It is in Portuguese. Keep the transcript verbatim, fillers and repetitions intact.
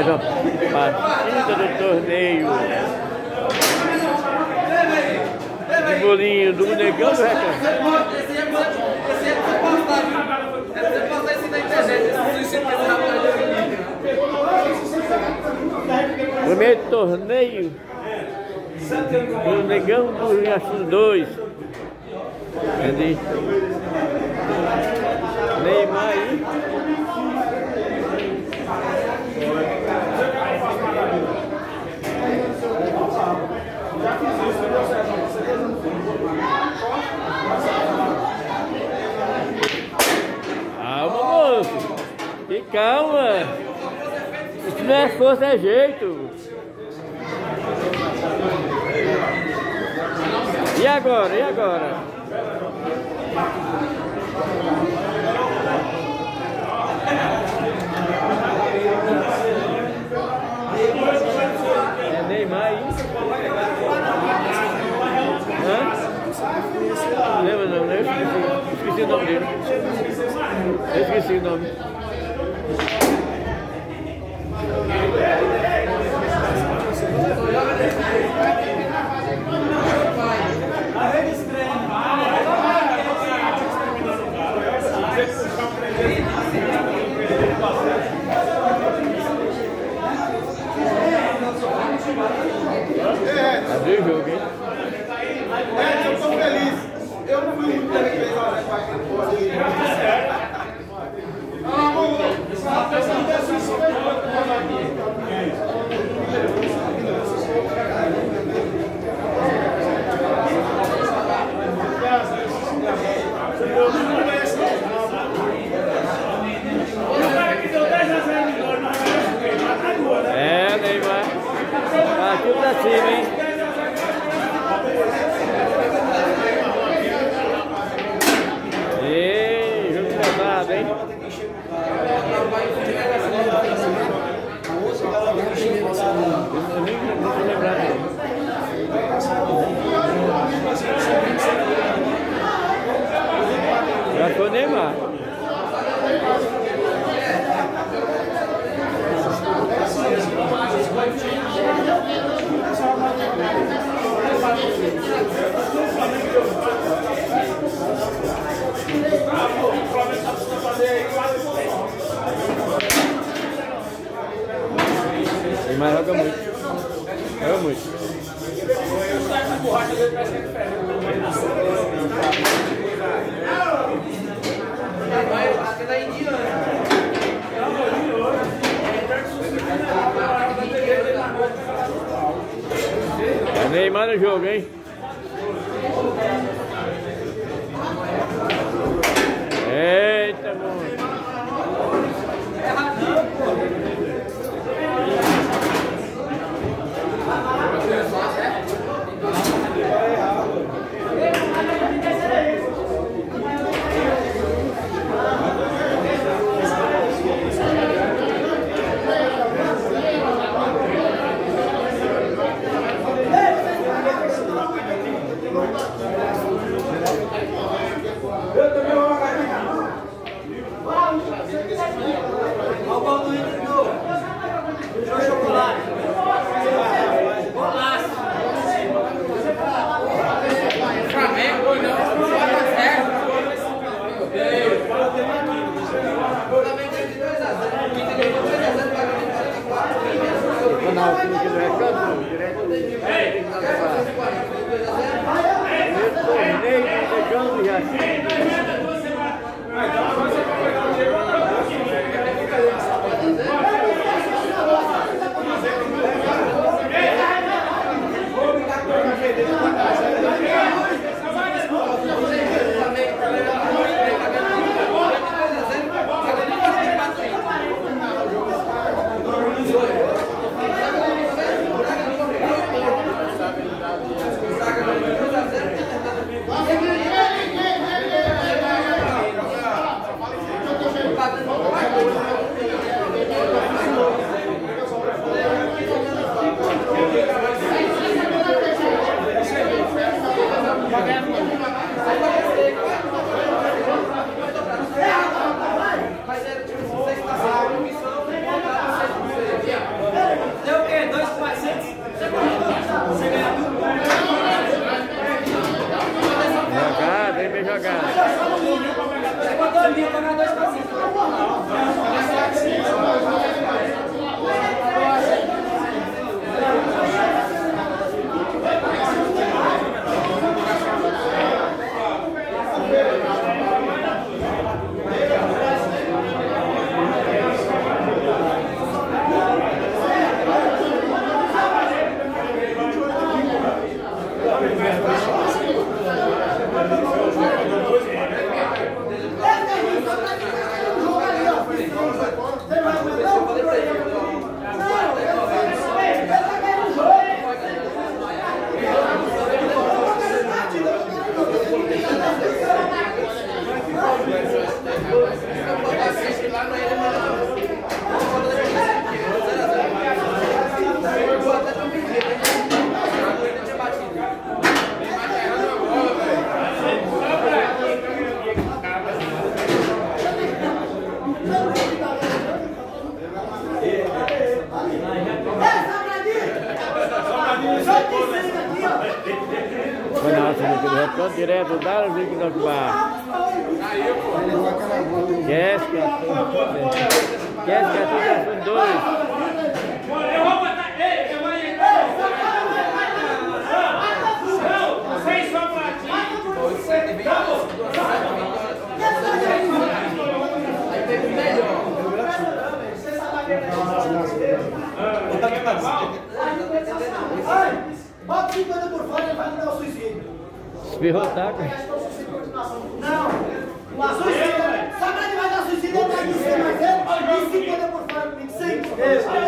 mais uma partida do torneio de bolinho do Negão do Recanto. Esse é pra postar, viu? É pra postar isso na internet, esse suicídio que esse rapaz Primeiro torneio do Negão do Riacho dois. Entendi. Neymar aí. Calma, moço. E calma. Isso não é força, é jeito. E agora? E agora? É Neymar aí? Hã? Não lembra não, né? Eu esqueci, esqueci o nome dele. Eu esqueci o nome. Abriu o jogo, hein? É, eu tô feliz. Eu não fui muito feliz. É, Neymar. Partiu pra cima, hein? Ei, jogo pesado, hein? Eu nem vou lembrar dele. Já foi Neymar. Neymar joga muito. Joga muito. É Neymar no jogo, hein? Eita, mano. Canal aqui no Recanto, direto do torneio do Negão do Riacho. minha pagar dois passinhos. Direto da Liga do Bar. Jéssica. Jéssica, tu já foi dois. Eu vou botar. Ei, eu vou entrar. Sem só platinha. Aí teve melhor. Bota cinquenta por fora e vai me dar o suicídio. Espirrou o taco. Não, o suicídio. Sabe onde vai dar suicídio? Ele tá aqui em cima, mas ele. E cinquenta por fora comigo, cem.